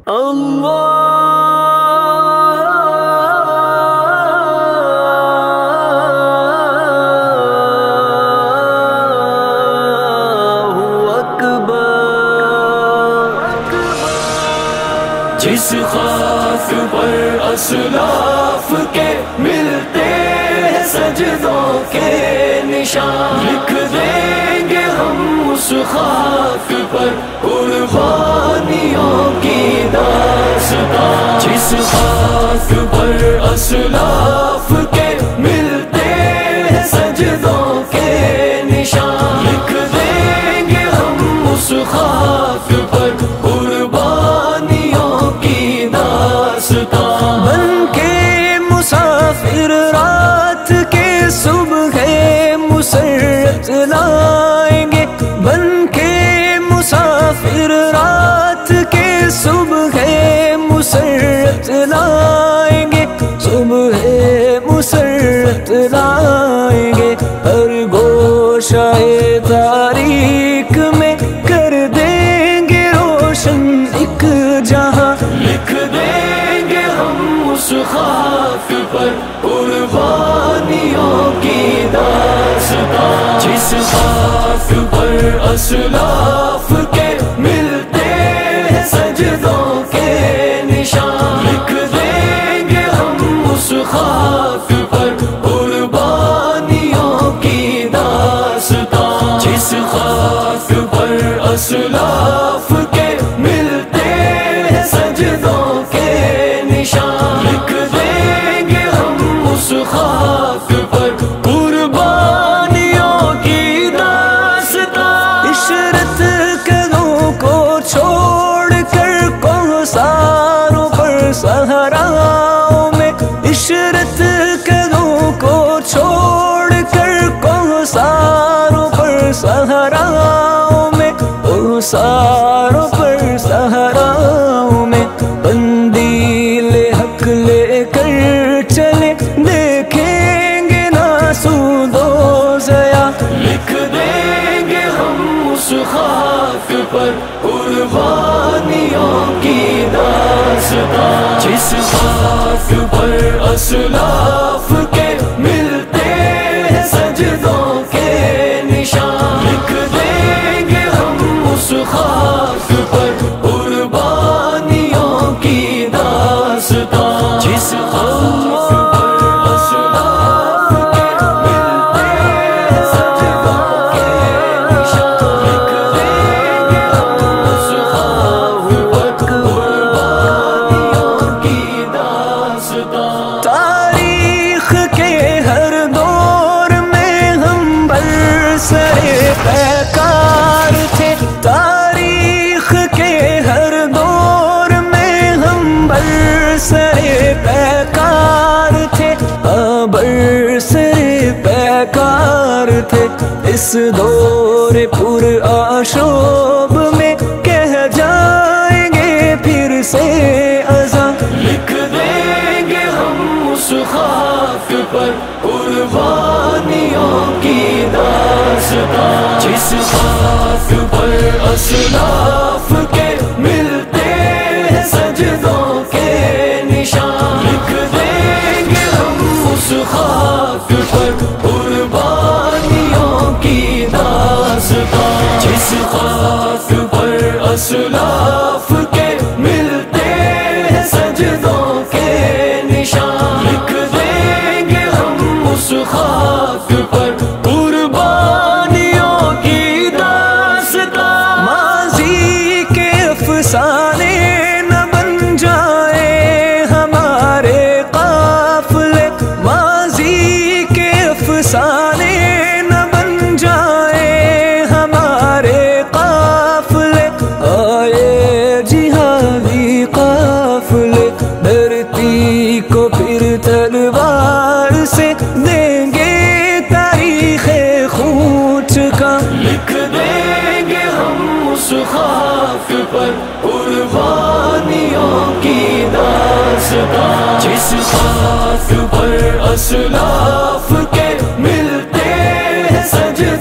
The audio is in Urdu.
جس خاک پر اسلاف کے ملتے ہیں سجدوں کے نشان، لکھ دیں گے ہم اس خاک پر قربانیوں کی داستان۔ جس خاک پر اسلاف کے ملتے ہیں سجدوں کے نشان، لکھ دیں گے ہم اس خاک پر بن کے مسافر رات کے صبح مسرت لائیں گے، بن کے مسافر رات کے صبح مسرت لائیں گے، صبح مسرت لائیں گے، ہر گوشہ تاریک میں کر دیں گے روشن ایک جہاں، لکھ دیں گے ہم اس خاک پر قربانیوں کی داستان۔ جس خاک پر اسلاف کے ملتے ہیں سجدوں کے نشان، لکھ دیں گے ہم اس خاک پر قربانیوں کی داستان۔ جس خاک پر اسلاف کے ملتے ہیں سجدوں کے نشان، لکھ دیں گے ہم اس خاک پر قربانیوں کی داستان۔ عشرت قدوں کو چھوڑ کر کوثروں پر صحراؤں میں، عشرت قدوں کو چھوڑ کر کوثروں پر صحراؤں میں، کوثروں پر صحراؤں میں، قندیل حق لے کر چلے دیکھیں گے ناسود و ضیا، لکھ دیں گے ہم اس خاک پر قربانیوں کی داستان۔ جس خاک پر اسلاف کے ملتے ہیں سجدوں کے نشان، لکھ دیں گے ہم اس خاک پر قربانیوں کی داستان۔ جس خاک پر اسلاف کے ملتے ہیں سجدوں کے نشان، لکھ دیں گے ہم اس خاک پر قربانیوں کی داستان۔ تاریخ کے ہر دور میں ہم برسرے پیکار تھے، تاریخ کے ہر دور میں ہم برسرے پیکار تھے، برسرے پیکار تھے، اس دور پر آشوب میں کہہ جائیں گے پھر سے ازاں، لکھ دیں گے ہم اس خاک پر قربانیوں کی داستان۔ جس خاک پر اسلاف کے ملتے ہیں سجدوں کے نشان، لکھ دیں گے ہم اس خاک پر قربانیوں کی داستان۔ جس خاک پر اسلاف کے ملتے ہیں سجدوں کے نشان، لکھ دیں گے ہم اس خاک پر قربانیوں کی داستان۔ ماضی کے افسانے نہ بن جائے ہمارے قافلے، ماضی کے افسانے نہ بن جائے ہمارے قافلے، آئے جہادی قافلے، دھرتی کو پھر تلوار سے دیں گے تاریخ خون کا، لکھ دیں گے ہم اس خاک پر قربانیوں کی داستان۔ جس خاک پر اسلاف کے ملتے ہیں سجدوں